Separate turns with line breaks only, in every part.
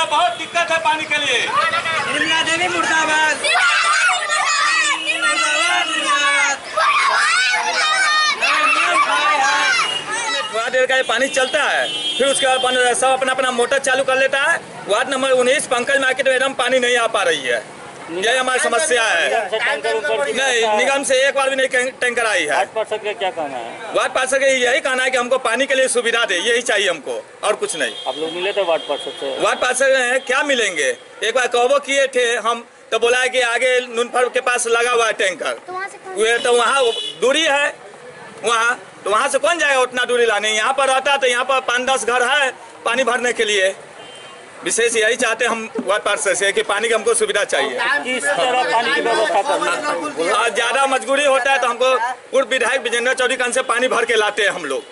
बहुत दिक्कत है पानी के लिए।
निर्मला देवी मुर्दाबाद।
थोड़ा देर का पानी चलता है, फिर उसके बाद सब अपना अपना मोटर चालू कर लेता है। वार्ड नंबर 19 पंकज मार्केट में एकदम पानी नहीं आ पा रही है। यही हमारी समस्या है। नहीं, निगम से एक बार भी नहीं टैंकर आई है।
वार्ड पार्षद का क्या कहना है?
वार्ड पार्षद का यही कहना है कि हमको पानी के लिए सुविधा दे, यही चाहिए हमको, और कुछ नहीं।
आप लोग मिले थे वार्ड पार्षद से?
वार्ड पार्षद क्या मिलेंगे, एक बार कहबो किए थे हम, तो बोला है कि आगे नूनफर के पास लगा हुआ है टैंकर, तो वहाँ दूरी है वहाँ, तो वहाँ से कौन जाएगा उतना दूरी लाने। यहाँ पर रहता तो यहाँ पर 5-10 घर है पानी भरने के लिए। विशेष यही चाहते हम वार्ड पार्षद से कि पानी की हमको सुविधा चाहिए।
किस तरह पानी की व्यवस्था करना?
ज्यादा मजबूरी होता है तो हमको पूर्व विधायक विजेंद्र चौधरी से पानी भर के लाते हैं हम लोग।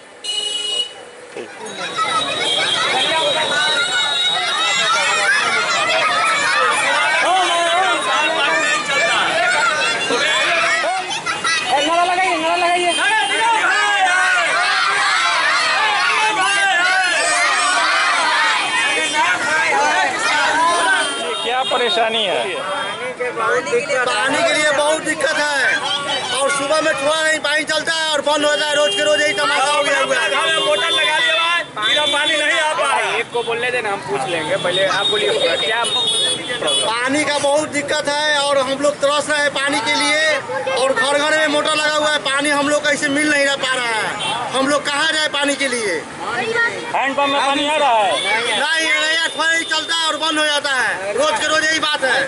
क्या परेशानी है?
पानी के लिए बहुत दिक्कत है, और सुबह में थोड़ा नहीं पानी चलता है और बंद होता है। रोज के रोज यही तमाशा हो गया हुआ है।
मोटर लगा लिया पानी नहीं आ पा रहा।
एक को बोलने देना, हम पूछ लेंगे। पहले आप बोलिए क्या
पानी का बहुत दिक्कत है, और हम लोग तरस रहे हैं पानी के लिए, और घर घर में मोटर लगा हुआ है। पानी हम लोग कैसे मिल नहीं पा रहा है। हम लोग कहाँ जाए पानी के लिए?
हैंडपंप में पानी आ रहा है?
नहीं, थोड़ा नहीं चलता है और बंद हो जाता है। रोज के रोज यही बात है।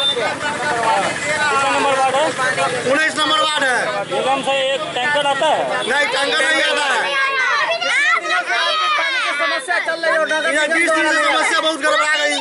कितना नंबर वार्ड है?
19 नंबर वार्ड है।
निगम से एक टैंकर आता है?
नहीं, टैंकर नहीं आता है। 20 दिन से समस्या बहुत गड़बड़ा गई